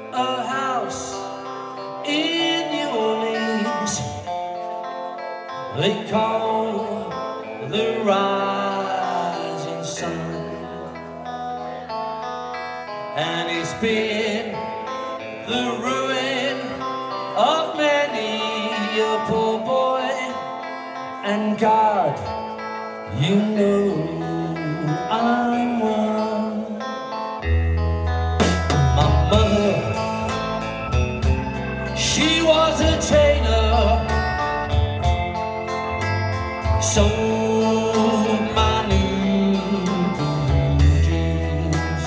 a house in New Orleans they call the rising sun, and it's been the ruin of many a poor boy. And God, you know I'm one. My mother, she was a tailor, sold my new blue jeans.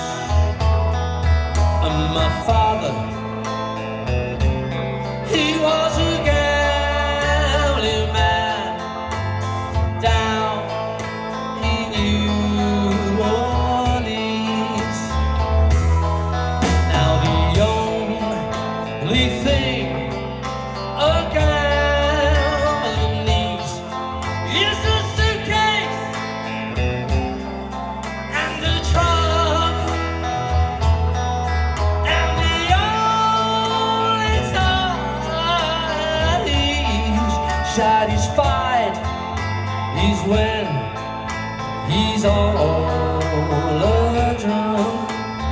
And my father, he was a gambling man down in New Orleans. Now the only thing a gambler needs is a suitcase and a trunk, and the only time he's satisfied is when he's all drunk.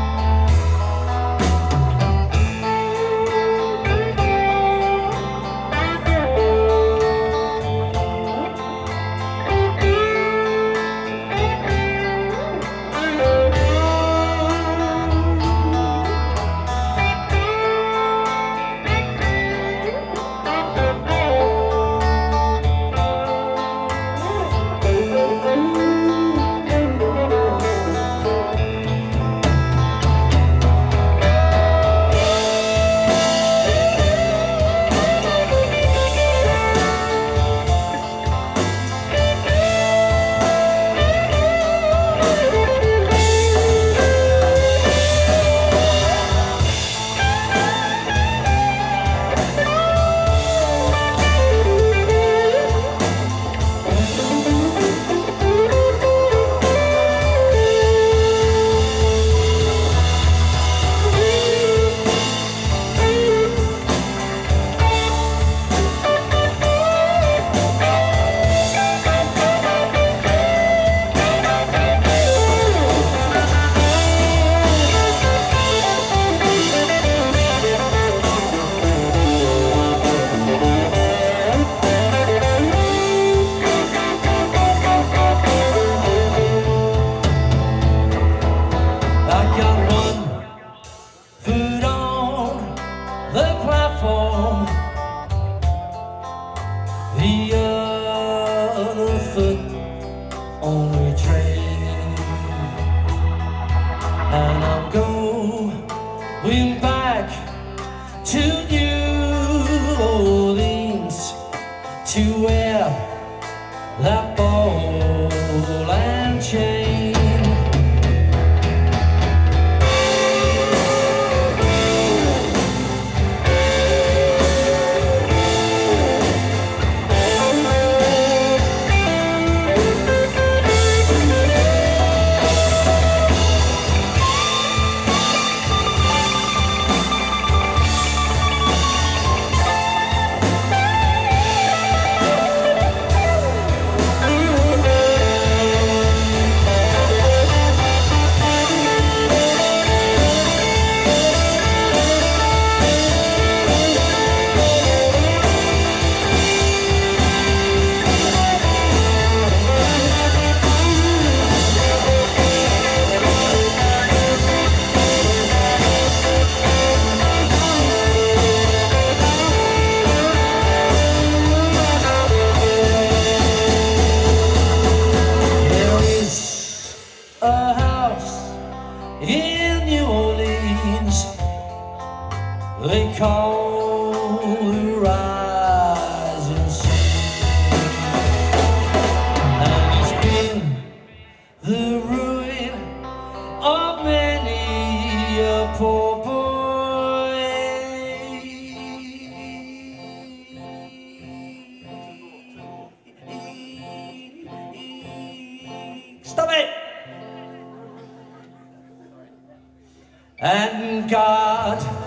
Stop it! And God,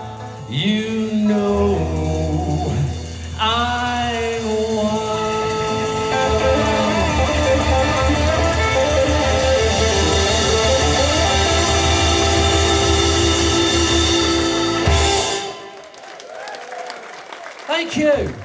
you know I won. Thank you.